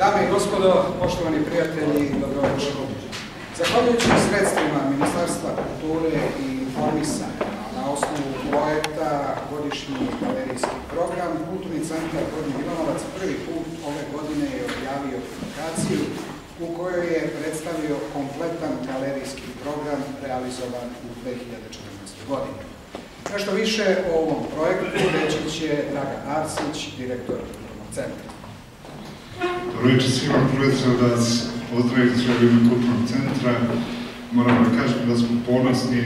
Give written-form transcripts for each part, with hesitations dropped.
Dame i gospodo, poštovani prijatelji, dobrodošli. Zahvaljujući sredstvima Ministarstva kulture i informisanja na osnovu projekta Godišnji galerijski program, Kulturni centar Gornji Milanovac prvi put ove godine je objavio publikaciju u kojoj je predstavio kompletan galerijski program realizovan u 2014. godini. Nešto više o ovom projektu reći će Dragan Arsić, direktor Kulturnog centra. Dobro večer svima, prvo da vas pozdravim sve u ime Kulturnog centra. Moram da kažem da smo ponosni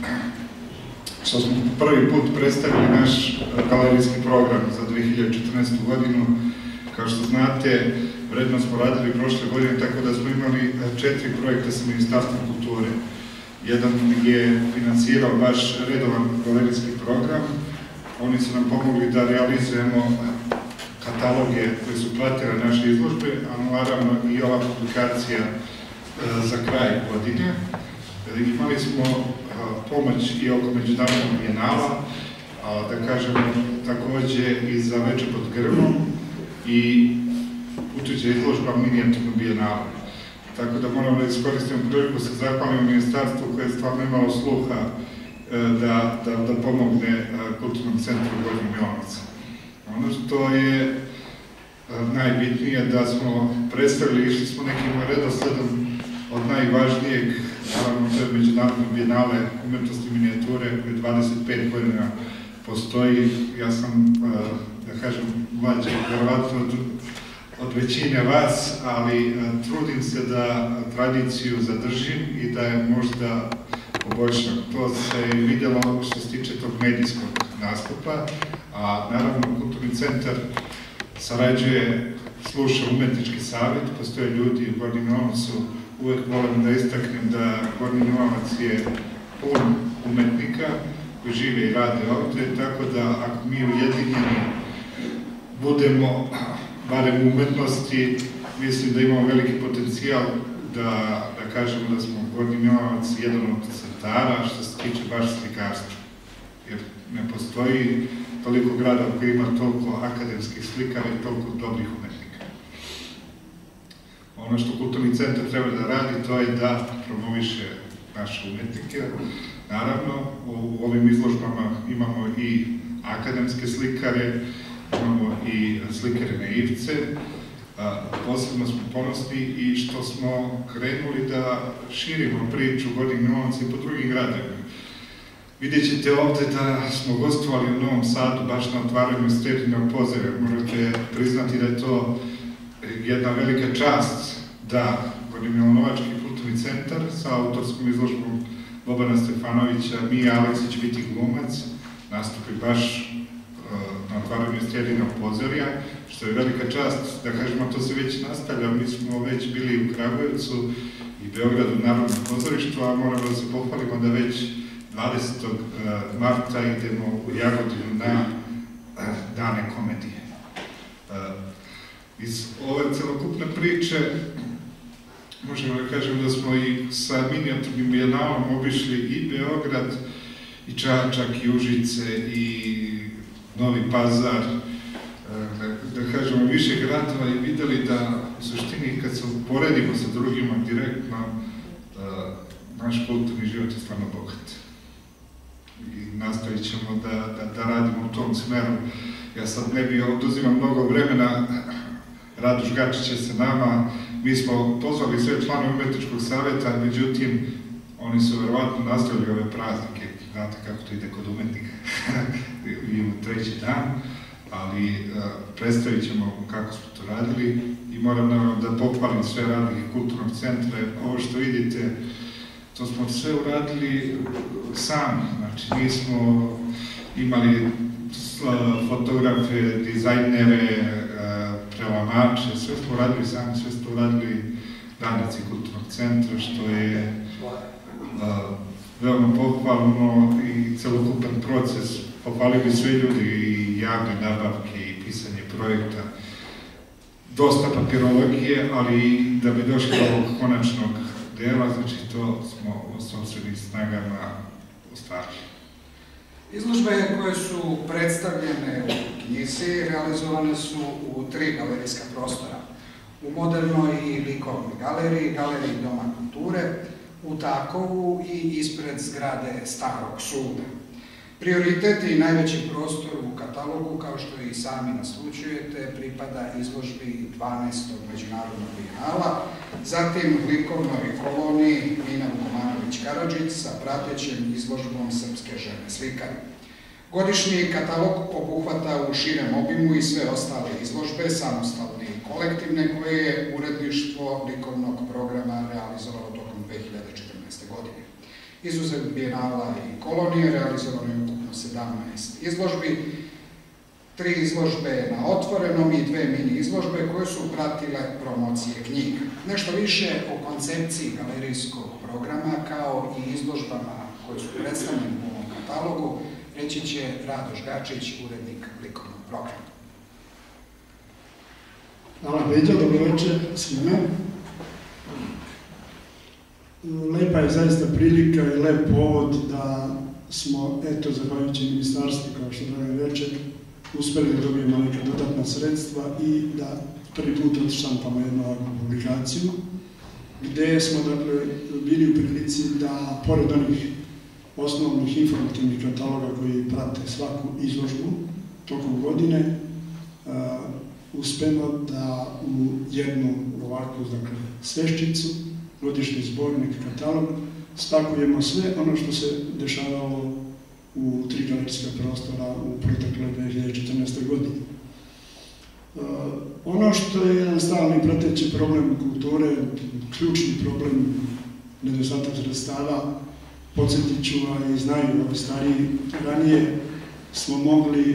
što smo prvi put predstavili naš galerijski program za 2014. godinu. Kao što znate, vredno smo radili prošle godine, tako da smo imali 4 projekta sa Ministarstvom kulture. Jedan je finansirao baš redovan galerijski program. Oni su nam pomogli da realizujemo kataloge koje su platile naše izložbe, a naravno i ova publikacija za kraj godine. Imali smo pomoć i oko Međunarodnog bijenala, da kažemo takođe i za Veče pod grmom i učeće izložba minijaturnog bijenala. Tako da moramo da iskoristimo priliku se zahvalimo ministarstvu koje je stvarno imalo sluha da pomogne Kulturnom centru Gornji Milanovac. Ono što je najbitnije da smo predstavili, išli smo nekim redosledom od najvažnijeg, naravno to je Međunarodno bijenale umetnosti i minijature koje 25 godina postoji. Ja sam, da kažem, mlađi, verovatno od većine vas, ali trudim se da tradiciju zadržim i da je možda poboljšam. To se vidjelo što se tiče tog medijskog nastupa, a naravno Kulturni centar sarađuje, sluša umetnički savjet, postoje ljudi u Gornjem Milanovcu, uvek volim da istaknem da Gornji Milanovac je pun umetnika koji žive i rade ovdje, tako da ako mi ujedinjeni budemo barem u umetnosti, mislim da imamo veliki potencijal da kažemo da smo Gornji Milanovac jedan od centara što se tiče baš slikarstva. Jer ne postoji toliko grada koji ima toliko akademskih slikara i toliko dobrih umetnika. Ono što Kulturni centar treba da radi, to je da promoviše naše umetnike. Naravno, u ovim izložbama imamo i akademske slikare, imamo i slikare naivce. Posebno smo ponosni i što smo krenuli da širimo priču Gornjeg Milanovca i po drugim gradovima. Vidjet ćete ovde da smo gostovali u Novom Sadu baš na otvaranju Stepninog pozorja. Morate priznati da je to jedna velika čast da Gornji Milanovački kulturni centar sa autorskom izložbom Bobana Stefanovića, Mija Aleksić biti glumac, nastupi baš na otvaranju Stepninog pozorja, što je velika čast, da kažemo, to se već nastavlja. Mi smo već bili u Kragujevcu i Beogradu Narodnom pozorištu, a moramo da se pohvalimo da već 20. marta idemo u Jagodinu na Dane komedije. Iz ove celokupne priče možemo da kažem da smo i sa minijaturnim bijenalom obišli i Beograd, i Čačak, i Užice, i Novi Pazar, da kažemo više gradova i videli da u suštini kad se uporedimo sa drugima direktno, naš kulturni život je stvarno bogat. I nastavit ćemo da radimo u tom smeru. Ja sad ne bih oduzimam mnogo vremena, Radoš Gačić je sa nama, mi smo pozvali sve članove umetničkog savjeta, međutim, oni su verovatno nastavili ove praznike, znate kako to ide kod umetnika, i u treći dan, ali predstavit ćemo kako smo to radili i moram da pohvalim sve radnike Kulturnog centra. Ovo što vidite, to smo sve uradili sami, znači mi smo imali fotografe, dizajnere, prelamače, sve smo uradili sami, sve smo uradili radnici Kulturnog centra, što je veoma pohvalno i celokupan proces. Pohvalili sve ljudi i javne nabavke i pisanje projekta. Dosta papirologije, ali da bi došli do ovog konačnog dela, znači to smo u sopstvenim snagama ostvarili. Izložbe koje su predstavljene u knjizi realizovane su u 3 galerijska prostora. u modernoj i likovnoj galeriji, galeriji Doma kulture, u Takovu i ispred zgrade Starog suda. Prioritet i najveći prostor u katalogu, kao što i sami naslučujete, pripada izložbi 12. međunarodnog bijenala, zatim likovnoj koloniji Nina Vukomanović-Karadžić sa pratećem izložbom Srpske žene slikare. Godišnji katalog obuhvata u širem obimu i sve ostale izložbe, samostalne i kolektivne, koje je uredništvo likovnog programa realizovalo tokom 2014. godine. Izuzev bijenala i kolonije realizovano je ukupno 17 izložbi, 3 izložbe na otvorenom i 2 mini izložbe koje su pratile promocije knjiga. Nešto više o koncepciji galerijskog programa kao i izložbama koje su predstavljene u ovom katalogu reći će Radoš Gačić, urednik likovnog programa. Hvala Peđa, dobroveče svima. Lepa je zaista prilika i lep povod da smo, eto, zahvaljujući ministarstvu, kao što Dragan reče, uspeli da dobijemo neka dodatna sredstva i da prvi put odštampamo jednu ovakvu publikaciju, gde smo, dakle, bili u prilici da, pored onih osnovnih informativnih kataloga koji prate svaku izložbu tokom godine, uspemo da u jednu ovakvu, dakle, sveščicu, godišnji zbornik, katalog, spakujemo sve ono što se dešavalo u 3 galerijska prostora u protekle 2014. godine. Ono što je jedan stalni prateći problem kulture, ključni problem nedostatak sredstava, podsjetit ću, a i znaju ovi stariji, ranije smo mogli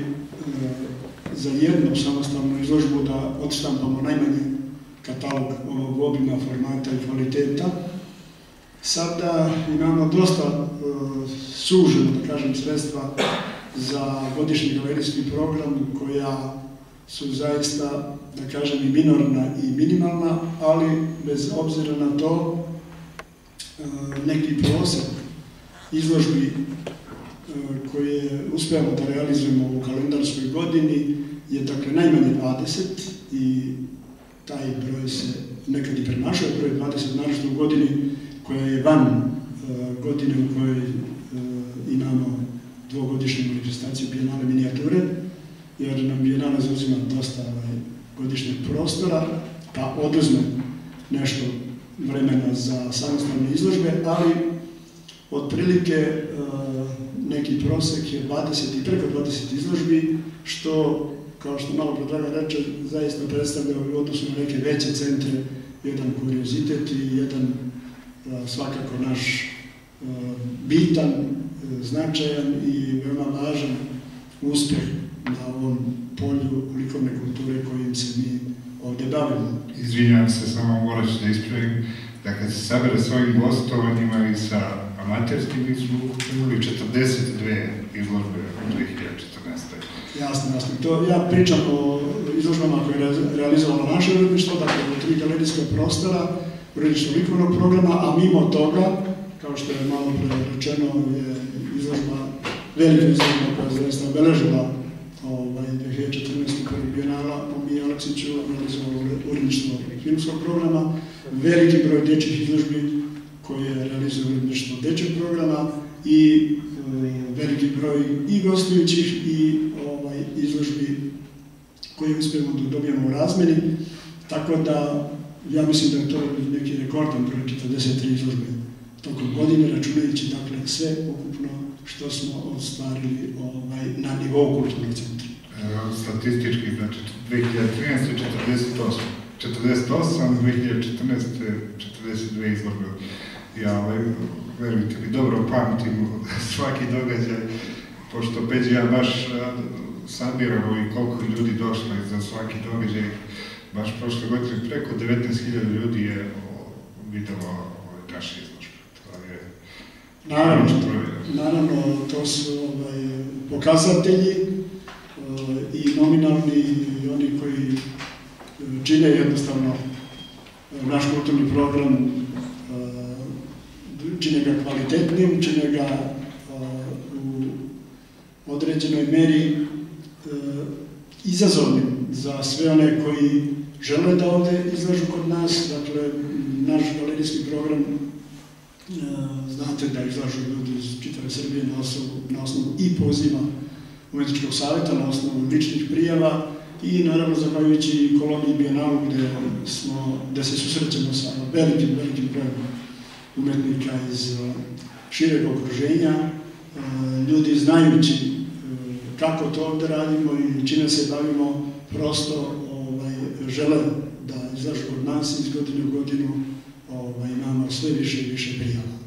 za jednu samostalnu izložbu da odštampamo najmanje katalog ovog obima, formata i kvaliteta. Sada imamo dosta suženo, da kažem, sredstva za godišnji galerijski program koja su zaista, da kažem, i minorna i minimalna, ali bez obzira na to neki prosek izložbi koje uspijamo da realizujemo u kalendarskoj godini je, dakle, najmanje 20 i taj broj se nekad i premašuje, broj 20 naročito u godini koja je van godine u kojoj imamo dvogodišnju manifestaciju bijenale minijature, jer nam bijenala zauzima dosta godišnjeg prostora, pa oduzme nešto vremena za samostalne izložbe, ali otprilike neki prosek je 20 i preko 20 izložbi, što, kao što malo Dragan reče, zaista predstavlja u odnosu na neke veće centre jedan kuriozitet i jedan svakako naš bitan, značajan i veoma važan uspjeh na ovom polju likovne kulture kojim se mi ovdje bavimo. Izvinjam se, samo morat ću da ispravim da kad se sabere s ovim gostovanjima i sa amaterskim, mi smo imali 42 izložbe u 2014. Jasno. Ja pričam o izložbama koje je realizovalo naše uredništvo, dakle u 3 galerijska prostora, uredništvo likovnog programa, a mimo toga, kao što je malo rečeno, je izložba, velika izložba koja je zaista obeležila 2014. bijenala po Miji Aleksiću, realizovalo uredništvo filmskog programa, veliki broj dječjih izložbi koje je realizovalo uredništvo dječjeg programa i veliki broj i gostujućih i izložbi koje uspijemo da dobijemo u razmeni, tako da ja mislim da je to neki rekordan broj 43 izložbe tokom godine, računajući, dakle, sve ukupno što smo ostvarili na nivou kulturnog centra. Statistički, znači 2013. 48, 2014. 42 izložbe. Ja, verujte mi, dobro pamtim svaki događaj, pošto Peđi ja baš sabiramo i koliko ljudi došlo za svaki događaj. Baš prošle godine preko 19.000 ljudi je videlo naše izložbe. Naravno, to su pokazatelji i nominalni i oni koji čine jednostavno naš kulturni program, čine ga kvalitetnim, čine ga u određenoj meri izazovnim za sve one koji žele da ovde izlažu kod nas. Dakle, naš galerijski program, znate da izlažu ljudi iz čitave Srbije na osnovu i poziva Umetničkog savjeta, na osnovu ličnih prijava i naravno zahvaljujući koloniji Bijenalu gde se susrećemo sa velikim brojem umetnika iz šireg okruženja. Ljudi znajući kako to ovde radimo i čime se bavimo, prosto žele da izlažu kod nas iz godine u godinu. Imamo sve više i više prijava.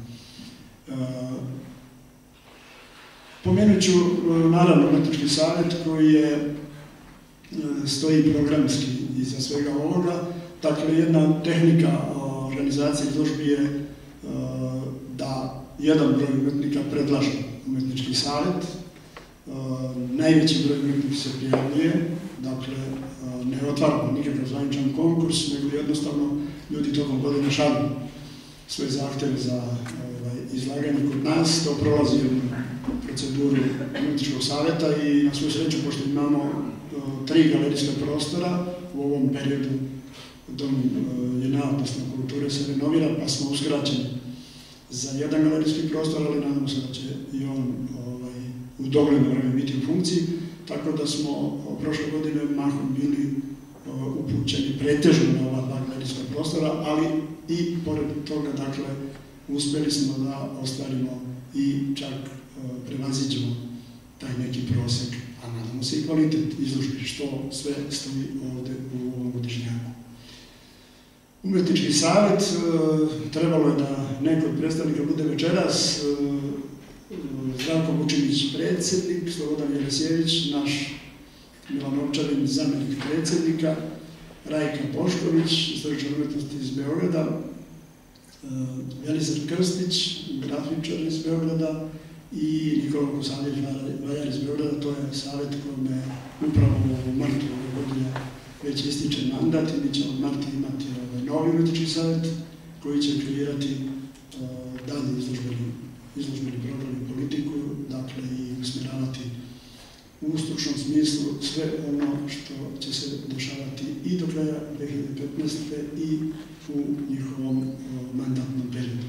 Pomenut ću naravno Umetnički savjet koji stoji programski iza svega ovoga. Dakle, jedna tehnika organizacije izložbi je da jedan broj umetnika predlaže Umetnički savjet. Najveći broj umetnika se prijavljuje, dakle ne otvaramo nikakav zvaničan konkurs, nego jednostavno ljudi tokom godine šalju svoje zahteve za izlaganje kod nas. To prolazi jednu proceduru Umetničkog savjeta i na svoju sreću, pošto imamo 3 galerijska prostora, u ovom periodu Dom JNA, odnosno kulture, se renovira, pa smo uskraćeni za jedan galerijski prostor, ali nadamo se da će i on u dogledno vreme biti u funkciji, tako da smo prošle godine mahom bili upućeni pretežno na ova 2 galerijska prostora, ali i pored toga, dakle, uspeli smo da ostvarimo i čak prevaziđemo taj neki prosek, a nadamo se i kvalitet izložbi, što sve stoji ovde u ovom godišnjaku. Umetnički savjet, trebalo je da neko od predstavnika bude večeras, Zdravko Vučinić predsjednik, Slobodan Jelesjević, naš Milan Ovčarin zamjenik predsjednika, Rajka Bošković, istoričar umetnosti iz Beograda, Velisar Krstić, grafičar iz Beograda i Nikola Kosavljević Vajar iz Beograda. To je savjet kome upravo u martu ove godine već ističe mandat i mi ćemo od marta imati novi umetnički savjet koji će kreirati dalje izložbeni program i politiku, dakle i usmjeravati u stručnom smislu sve ono što će se dešavati i do kraja 2015. i u njihovom mandatnom periodu.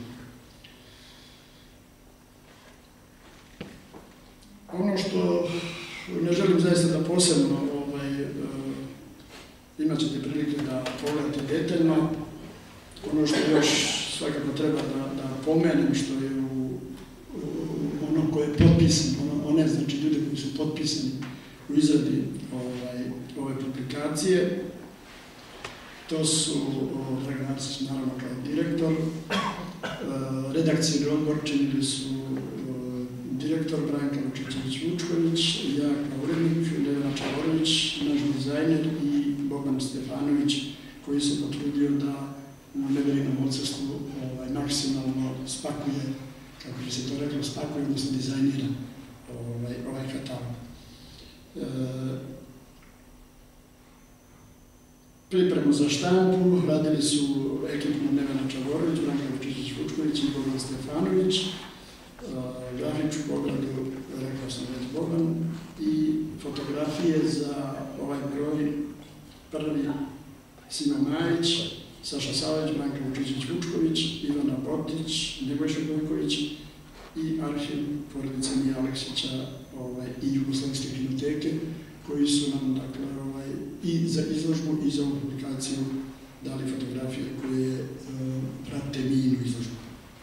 Ono što ne želim zaista da posebno imat ćete prilike da pogledate detaljno. Ono što još svakako treba da pomenem, što je ono koje je potpisano, one znači ljude koji su potpisani u izradi ove publikacije, to su Dragan Arsić, naravno kao direktor, redakcijni odbor činili su direktor Branka Vučićević-Vučković, ja kao urednik, Levana Čavorović, naš dizajner i Boban Stefanović, koji se potrudio da u Neverinom odsustvu maksimalno spakuje, kako bi se to reklo, spakuje, odnosno dizajnira ovaj katalog. Pripremu za štampu radili su ekipno Nevena Čavorović, Branka Vučićević-Vučković i Boban Stefanović, grafičku obradu, rekao sam već Boban, i fotografije za ovaj broj prvi Simo Majić, Saša Saveć, Branka Vučićević-Vučković, Ivana Botić, Nebojša Gojković i arhiv porodice Mije Aleksića i Jugoslovenske kinoteke, koji su nam, dakle, i za izložbu i za ovu publikaciju dali fotografije koje prate Mijinu izložbu.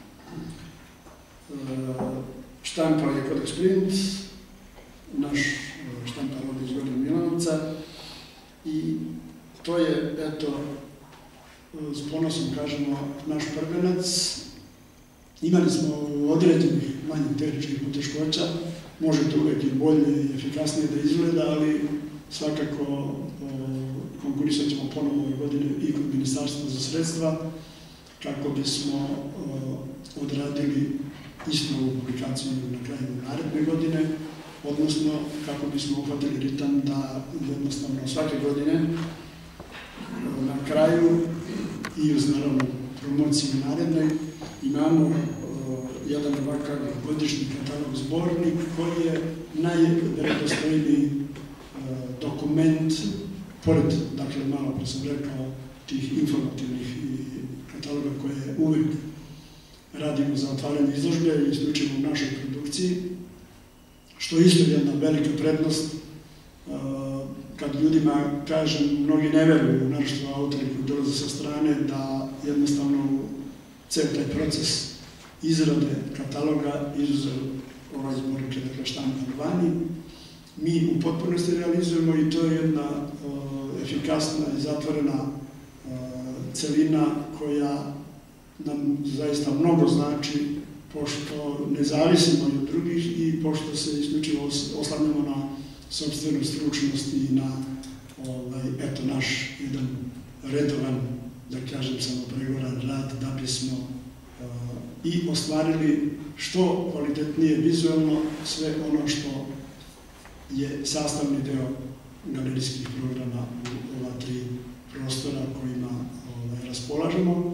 Štampao je Kodeks Print, naš štampar ovdje iz Gornjeg Milanovca, i to je, eto, s ponosom kažemo, naš prvenac. Imali smo određenih manjih tehničkih poteškoća, može to uvek i bolje i efikasnije da izgleda, ali svakako konkurisat ćemo ponovno ove godine i kod Ministarstva za sredstva kako bismo odradili istu ovu publikaciju na kraju naredne godine, odnosno kako bismo uhvatili ritam da jednostavno svake godine na kraju i uz naravno promociju narednoj imamo jedan ovakav godišnji katalog zbornik koji je najvjerodostojniji dokument pored, dakle, malo pre sam rekao, tih informativnih kataloga koje uvek radimo za otvaranje izložbe i isključimo u našoj produkciji, što je isto jedna velika prednost. Kad ljudima, kažem, mnogi ne veruju, naročito autori koji dolaze sa strane, da jednostavno ceo taj proces izrade kataloga, izuzev ovaj zbornik, dakle, štampan vani, mi u potpunosti realizujemo i to je jedna efikasna i zatvorena celina koja nam zaista mnogo znači, pošto ne zavisimo od drugih i pošto se isključivo oslanjamo na sopstvenu stručnost i na eto, naš jedan redovan, da kažem, samopregoran rad, da bismo i ostvarili što kvalitetnije vizualno sve ono što je sastavni deo galerijskih programa u ova 3 prostora kojima raspolažemo.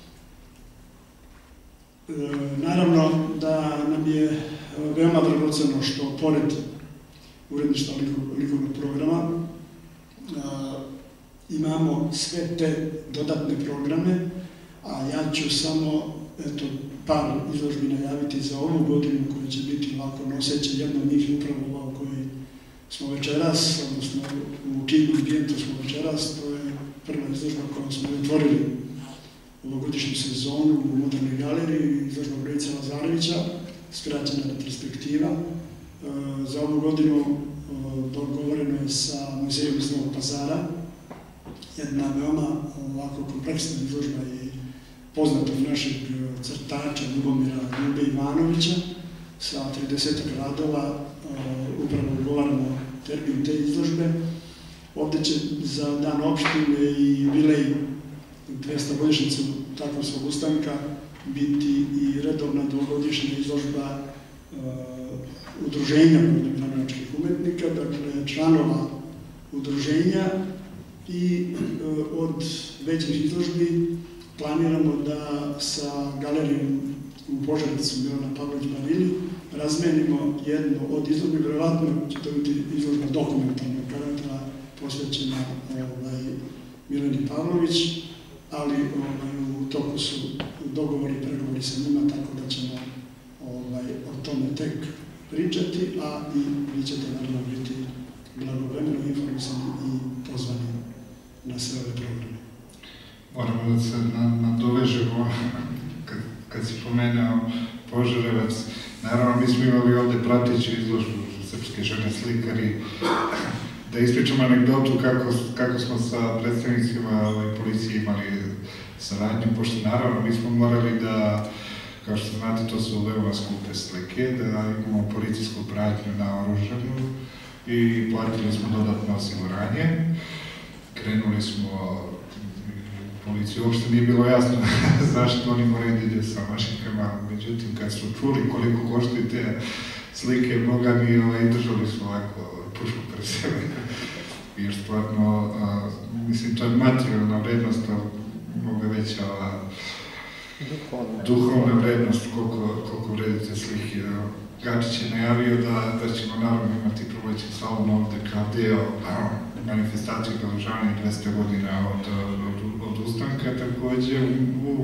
Naravno da nam je veoma dragoceno što pored uredništva likovnog programa imamo sve te dodatne programe, a ja ću samo par izložbi najaviti za ovu godinu koja će biti ovako noseća. Jedna od njih je upravo ova o kojoj smo večeras, odnosno u Kinu ambijentu smo večeras, to je prva izložba kojom smo otvorili ovogodišnju sezonu u Modernoj galeriji, izložba Brojice Lazarevića, skraćena retrospektiva. Za ovu godinu dogovoreno je sa Muzejom iz Novog Pazara, jedna veoma ovako kompleksna izložba i poznatog našeg crtača Ljubomira Ljube Ivanovića sa 30 radova, upravo ugovaramo termin te izložbe. Ovde će za dan opštine i jubilej 200-godišnjicu Takovskog ustanka biti i redovna dvogodišnja izložba udruženja narodnjačkih umetnika, dakle članova udruženja, i od većih izložbi planiramo da sa galerijom u Požarevcu Milana Pavlović-Barili razmenimo jednu od izložbi, verovatno će to biti izložba dokumentarnog karaktera posvećena Milani Pavlović, ali u toku su dogovori i pregovori sa njima, tako da ćemo o tome tek pričati, a i vi ćete naravno biti blagovremeno informisani i pozvani na sve ove programe. Moramo da se nadovežemo, kad si pomenuo Požarevac, naravno mi smo imali ovde prateću izložbu Srpske žene slikari, da ispričamo anegdotu kako smo sa predstavnicima policije imali saradnju, pošto naravno mi smo morali da, kao što znate, to su veoma skupe slike, da imamo policijsku pratnju na oružanju i platili smo dodatno osiguranje. Krenuli smo policiju, uopšte nije bilo jasno zašto oni moraju da ide sa mašinkama, međutim kad su čuli koliko koštaju te slike, mnoga mi držali su ovako pušku pred sebe. Jer stvarno, mislim, to je materijalna vrednost, mnogo veća duhovna vrednost koliko vredite slike. Gačić je najavio da ćemo naravno imati prolećni salon ovde kao deo manifestacije obeležavanja 200 godina od ustanka. Takođe u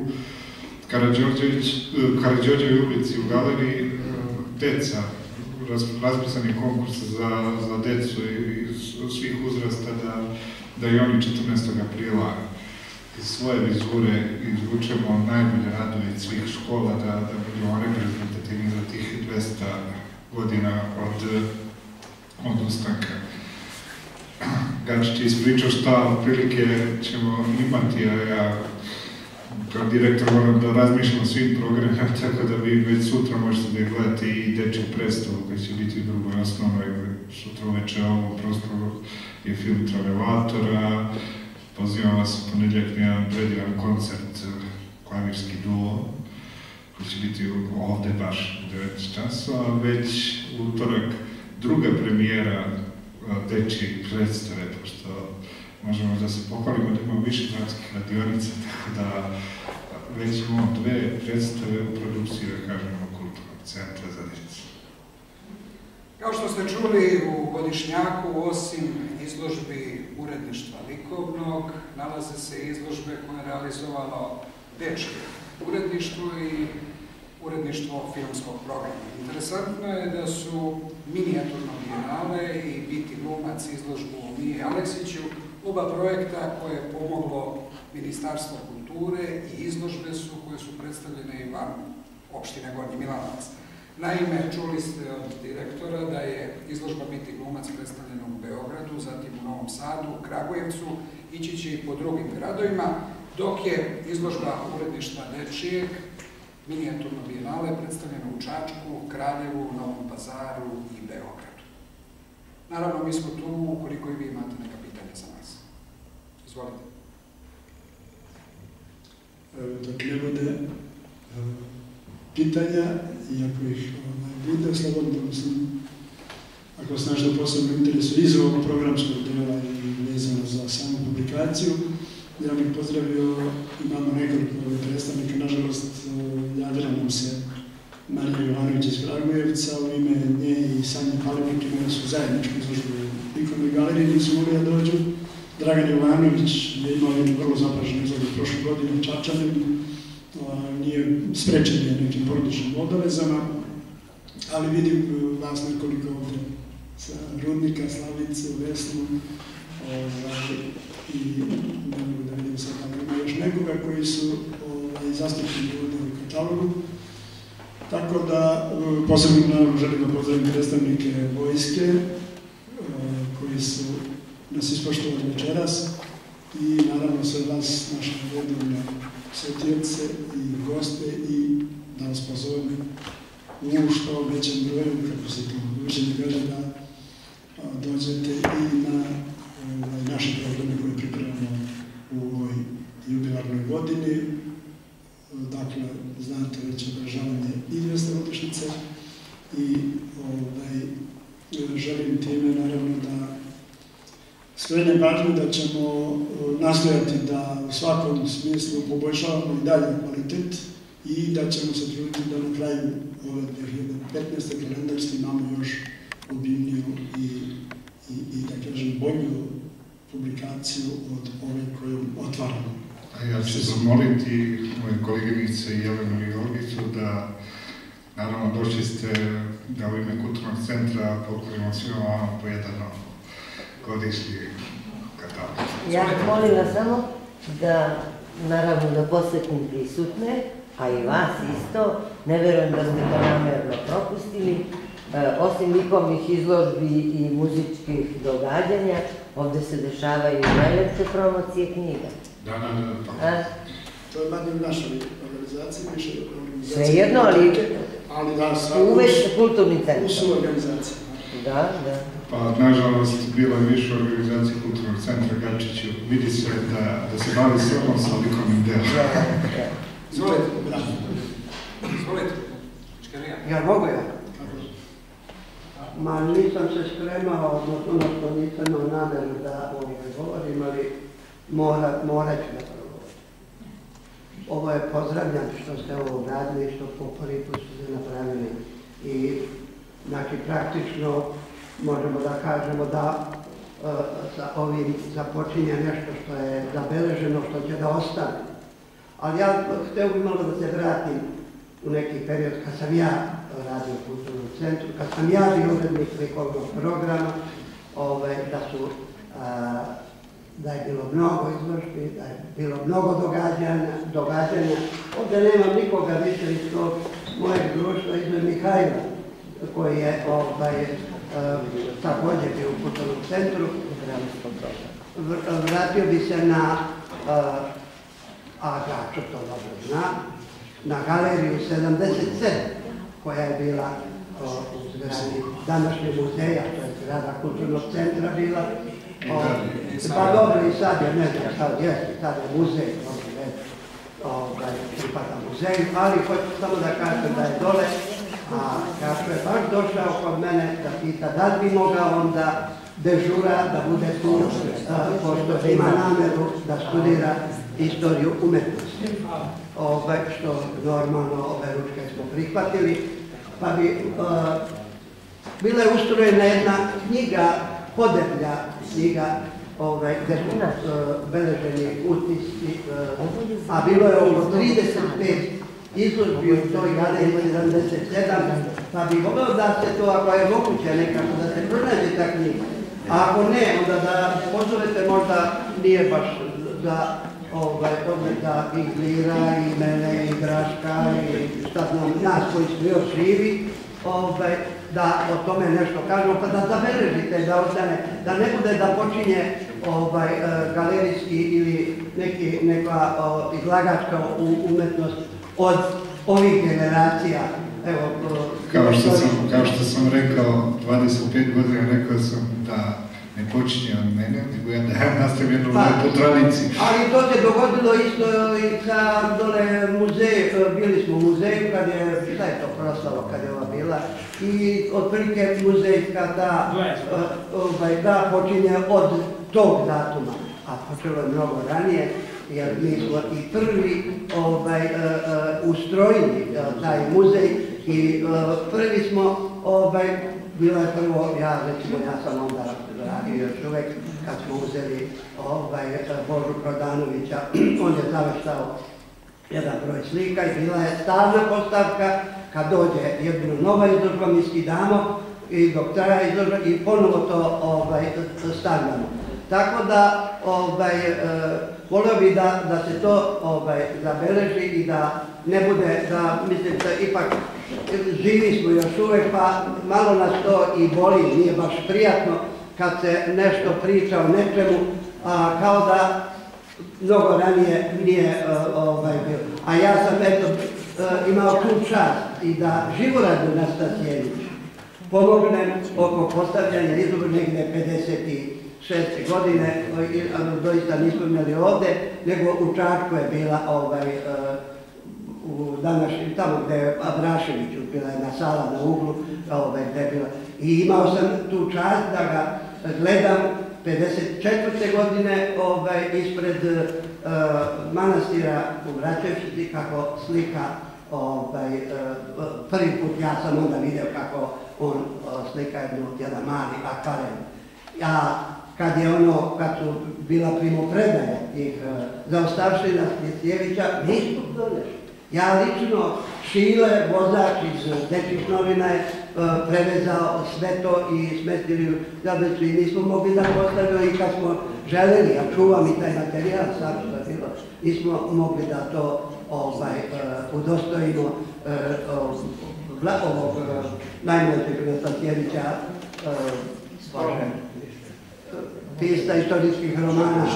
Karađorđevoj ulici u galeriji deca, raspisani konkurs za decu iz svih uzrasta da i oni 14. aprila iz svoje vizure izvučemo najbolje radove iz svih škola, da budemo reprezentativni za tih 200 godina od ustanka. Gačić je ispričao šta prilike ćemo imati, a ja kao direktor moram da razmišljam o svim programima, tako da vi već sutra možete da gledate i dečju predstavu koji će biti u drugoj osnovnoj. Sutra uveče u ovom prostoru je film Travelatora. Pozivam vas u ponedeljak na jedan predivan koncert, klavirski duo, koji će biti ovde baš u 19 časova, već u utorak druga premijera dečje predstave, pošto možemo da se pohvalimo da imamo više gradskih radionica, tako da već imamo 2 predstave u produkciji, da kažemo, Kulturnog centra za djecu. Kao što ste čuli, u Godišnjaku, osim izložbi uredništva likovnog, nalaze se izložbe koje je realizovalo dečje uredništvo i uredništvo filmskog programa. Interesantno je da su minijaturno bijenale i Biti glumac izložbu Mije Aleksiću oba projekta koje je pomoglo Ministarstvo kulture i izložbe su koje su predstavljene i van opštine Gornji Milanovac. Naime, čuli ste od direktora da je izložba Biti glumac predstavljena u Beogradu, zatim u Novom Sadu, Kragujevcu, ići će i po drugim gradovima, dok je izložba uredništva dečijeg minijaturno bijenale predstavljena u Čačku, Kraljevu, Novom Pazaru i Beogradu. Naravno, mi smo tu ukoliko i vi imate neka pitanja za nas. Izvolite. Dok ne bude pitanja, i ako ih bude, slobodno mislim, ako se nešto posebno interesuje iz ovog programskog dela i vezano za samu publikaciju, ja bih pozdravio, imamo nekoliko predstavnika, nažalost, javila nam se Marija Jovanović iz Kragujevca, u ime nje i Sanje Palevnik imali su zajedničku izložbu u likovnoj galeriji, nisu mogli da dođu. Dragan Jovanović je imao jednu vrlo zapraženu izložbu prošle godine u Čačaninu, nije sprečen nekim porodičnim obavezama, ali vidim vas nekoliko ovdje sa Rudnika, Slavicu, Vesnu, i ne mogu da vidim sad, ali ima još nekoga koji su zastupljeni ovdje u katalogu. Tako da posebno naravno želim da pozdravim predstavnike vojske koji su nas ispoštovali večeras i naravno sve vas, naše redovne svetioce i goste, i da vas pozovem u što većem broju, kako se to uviđenje kaže, da dođete i na naše programe koje pripremamo u ovoj jubilarnoj godini. Dakle, znate već obražavanje i 200-godišnjice i želim time naravno da skrenem pažnju da ćemo nastojati da u svakom smislu poboljšavamo i dalje kvalitet i da ćemo se truditi da na kraju ove 2015. kalendarske imamo još obimniju i da kažem bolju publikaciju od ove koju otvaramo. Ja ću zamoliti moje koleginice Jelenu i Olgicu da, naravno, došli ste da u ime Kulturnog centra poklonimo svima vama po jedan godišnji katalog. Ja molim vas samo da, naravno, da posjetim prisutne, a i vas isto. Ne verujem da ste to namerno propustili. Osim likovnih izložbi i muzičkih događanja, ovdje se dešavaju najlepše promocije knjiga. Da. To je manje u našoj organizaciji, više organizaciji. Svejedno, ali uveć kulturni centar. U su organizaciji. Da. Pa, nažalost, bilo je više organizacije Kulturnog centra Gačiću. Vidi se da se bavi samo sa likovnim delom. Izvolite. Izvolite. Ja mogu ja? Ma nisam se spremao, odnosno što nisam imao nameru da govorim, ali morat ću da progovorim. Ovo je pozdravljam što ste ovo radili i što po prvi put ste napravili. I znači praktično možemo da kažemo da sa ovim započinje nešto što je zabeleženo, što će da ostane. Ali ja htio bih malo da se vratim u neki period kad sam ja radio u Kulturnom centru, kad sam ja bio urednik likovnog programa, da je bilo mnogo izložbi, da je bilo mnogo događanja. Ovdje nemam nikoga više iz tog mojeg društva, iz Mihajla, koji je također bio u Kulturnom centru. Vratio bi se na, a Gačo to dobro zna, na galeriju 77, koja je bila u zgradi današnjeg muzeja, to je zgrada Kulturnog centra bila. Pa dobro, i sad je, ne znam sad je, sad je muzej, pripada muzeju, ali hoću samo da kažem da je dole, a Gačo je baš došao kod mene da pita da li bi mogao onda dežura da bude tu, pošto ima nameru da studira istoriju umetnosti. Što normalno ove ručke smo prihvatili, pa bi bila je ustrojena jedna knjiga, podeblja knjiga, gdje su beleženi utisci, a bilo je oko 35 izložbi u toj galeriji 77, pa bi volio da se to, ako je moguće nekako, da se pronađe ta knjiga. A ako ne, onda da pozovete, možda nije baš da da i Glira, i mene, i Draška, i šta znam, nas koji smo još živi, da o tome nešto kažemo, pa da zabeležite, da ostane, da ne bude da počinje galerijski ili neka izlagačka umetnost od ovih generacija. Kao što sam rekao, 25 godina rekao sam da ne počinje od mene, nego ja da nastavim jednu lepu tradiciju. Ali to se dogodilo isto i sa dole muzeju, bili smo u muzeju kad je, šta je to proslava kad je ova bila, i otprilike muzejska da počinje od tog datuma, a počelo je mnogo ranije, jer mi smo i prvi ustrojili taj muzej i prvi smo, bila je prvo, ja sam onda radio još uvek, kad smo uzeli Božu Prodanovića, on je završtao jedan broj slika i bila je stalna postavka, kad dođe jedna nova izložba, mi skidamo i dok traje izložba i ponovo to stavljamo. Tako da, volio bi da se to zabeleži i da ne bude, da mislim da ipak živi smo još uvek, pa malo nas to i boli, nije baš prijatno kad se nešto priča o nečemu, kao da mnogo ranije nije bilo. A ja sam imao tu čast i da Živoradu Nastasijenić pomognem oko postavljanja izložbe negde 56. godine, doista nismo imali ovde, nego u Čačku je bila u današnjem, tamo gde je Abrašević, bila jedna sala na uglu, gde je bila. I imao sam tu čast da ga gledam 54. godine ispred manastira u Vraćevčici, kako slika, prvi put ja sam onda vidio kako on slika jedan mali akvarel. Kad su bila primopredaje tih zaostavština Stjesjevića, nismo donešli. Ja lično, Šile, vozač iz Dečjih novina je prevezao sve to i smestili u Zabecu i nismo mogli da postavimo i kad smo želeli, ja čuvam i taj materijal, sad što je bilo, nismo mogli da to udostojimo ovog najmlađeg Stjesjevića, pista istorijskih romana.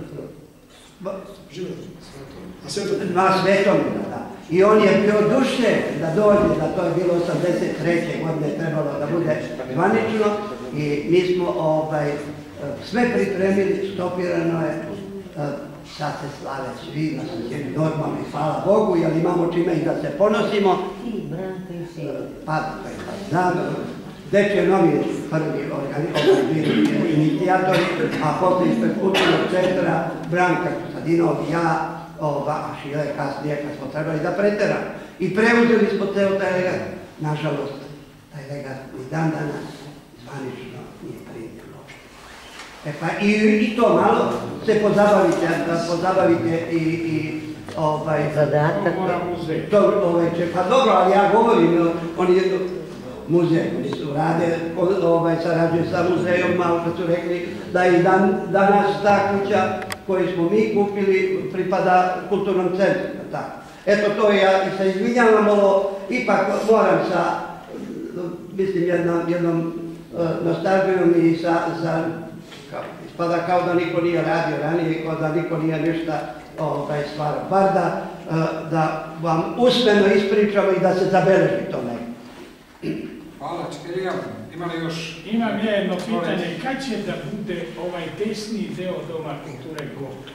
Svetomira, da. I on je bio oduševljen da dođe, da to je bilo 83. godine, trebalo da bude zvanično i mi smo sve pripremili, stopirano je, sad se slave svi, normalno i hvala Bogu, jer imamo čime i da se ponosimo. I Branka i Silo. Pa, Dečje novine su prvi bili inicijatori, a posle ispred kulturnog centra Branka Kostadinov i ja, a Šile kasnije kad smo trebali da preteramo. I preuzeli smo ceo taj legat. Nažalost, taj legat i dan danas zvanično nije primljeno. Pa i to malo se pozabavite i zadatak. Pa dobro, ali ja govorim, oni muzej, oni su rade, sarađuju sa muzejom, malo kad su rekli da i danas ta kuća koju smo mi kupili pripada kulturnom centru. Eto to ja se izvinjavam, ovo ipak moram sa, mislim, jednom nostalgijom i ispada kao da niko nije radio ranije, kao da niko nije ništa stvarao. Bar da vam usmeno ispričamo i da se zabeleži to neko. Hvala, Čekirija. Ima li još? Imam jedno pitanje, kad će da bude ovaj desni deo Doma kulture gotov?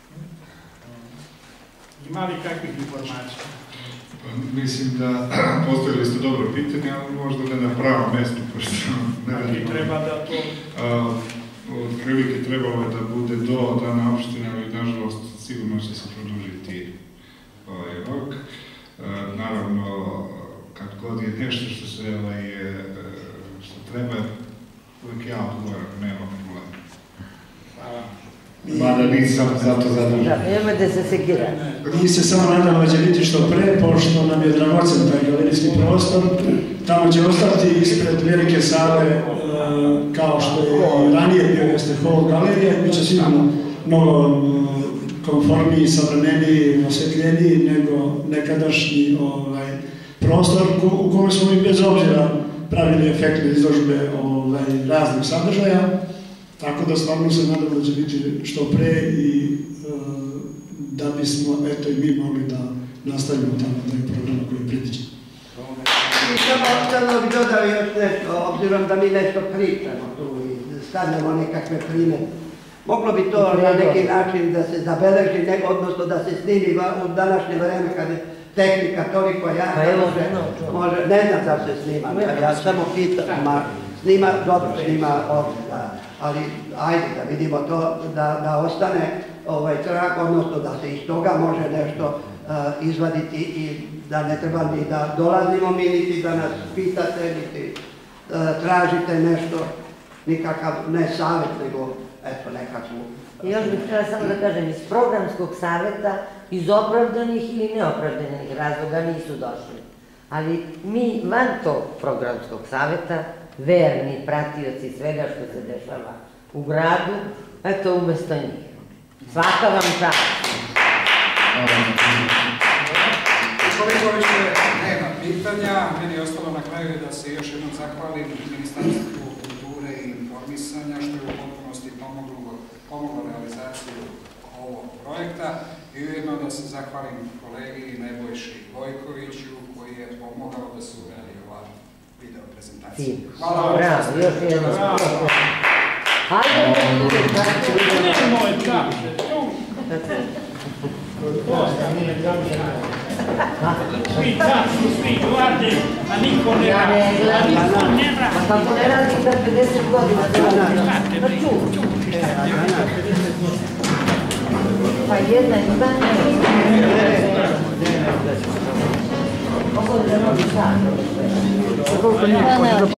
Ima li kakvih informacija? Mislim da postavili ste dobro pitanje, ali možda ne na pravom mjestu, pošto ne radimo. Ali treba da to... Od prilike trebalo je da bude do dana opštine, ali nažalost sigurno će se produžiti ovaj rok. Naravno, kad god je nešto što treba, uvijek ja odgovorim, ako nema problema. Hvala. Mada nisam zato zadužen. Da, nemojte se sekirati. Mi se samo nadamo da će biti što pre, pošto nam je dragocen taj galerijski prostor. Tamo će ostati ispred velike sale, kao što je ranije bio jeste hall galerije, bit će sigurno mnogo konformniji, savremeniji, osvjetljeniji nego nekadašnji prostor u kome smo mi bez obzira pravili efektne izložbe raznih sadržaja. Tako da stvarno se nadamo da će biti što pre i da bismo, eto i mi mogli da nastavimo tamo taj program koji je predviđen. I samo bih dodao još nešto, obzirom da mi nešto pričamo tu i stavljamo nekakve primjere. Moglo bi to na neki način da se zabeleži, odnosno da se snimi u današnje vreme kad je tehnika toliko jaka, može, ne znam da se snima, ja samo pitam, snima, dobro snima ovdje, ali ajde da vidimo to, da ostane trag, odnosno da se iz toga može nešto izvaditi i da ne treba ni da dolazimo mi, niti da nas pitate, niti tražite nešto, nikakav ne savjet, nego eto nekakvu. I još bih htjela samo da kažem, iz programskog savjeta, iz opravdanih ili neopravdanih razloga nisu došli. Ali mi van tog programskog savjeta, verni pratioci svega što se dešava u gradu, eto umesto njih. Svaka vam čast. Ukoliko više nema pitanja, meni je ostalo na kraju da se još jednom zahvalim Ministarstvu kulture i informisanja što je u potpunosti pomoglo realizaciju ovog projekta i ujedno da se zahvalim kolegi Nebojši Vojkoviću koji je pomogao da se uradi ova video prezentacija. Hvala vam. Bravo, još jednom. Hajde, Nemoj kapše, tu. Svi kapšu, svi glade, a niko ne radi. a kako ne radi za 50 godina, da ču. Pa jedna i stanje. Ovo je da novi sad.